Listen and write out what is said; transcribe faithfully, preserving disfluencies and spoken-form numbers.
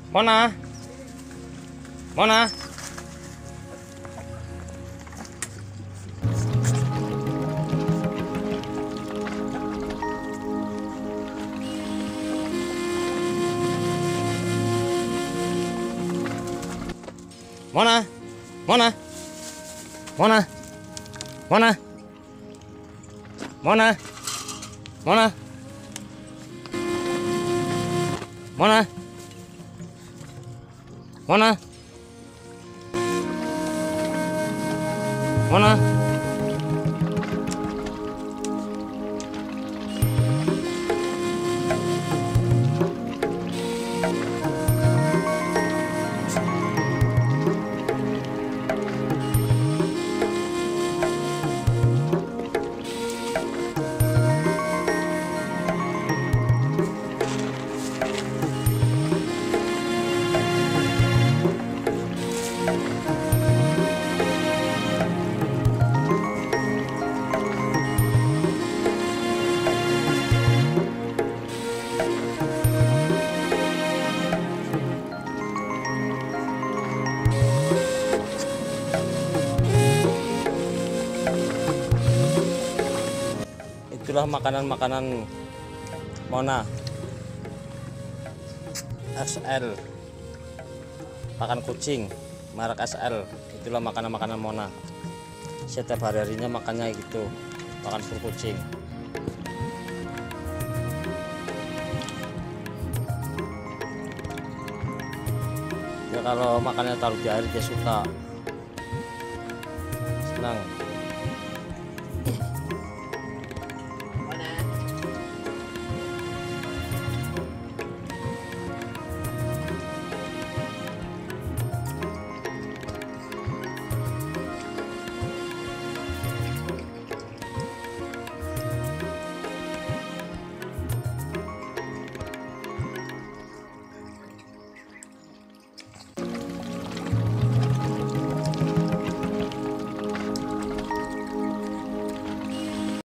Mona, Mona, Mona, Mona, Mona, Mona, Mona, Mona, Mona, Mona, Mona. Itulah makanan-makanan Mona S L, pakan kucing merek S L. Itulah makanan-makanan Mona. Setiap hari-harinya makannya gitu, makan fur kucing. Ya kalau makannya taruh di air dia suka, senang.